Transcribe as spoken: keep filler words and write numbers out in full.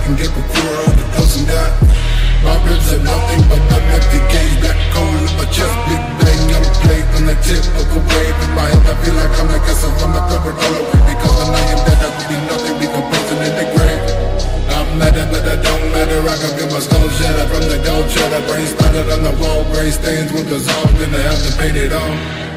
can get a quarter of the pussy that. My ribs are nothing but an empty cage. Black coal in my chest, big bang on the plate. On the tip of a wave in my head, I feel like I'm the guess of my covered all away. Because when I am dead, I will be nothing, decomposing in the grave. I'm mad, but I don't matter. I can feel my skull shattered from the gold cheddar. Brain splattered on the wall, gray stains with dissolved, and I have to paint it on.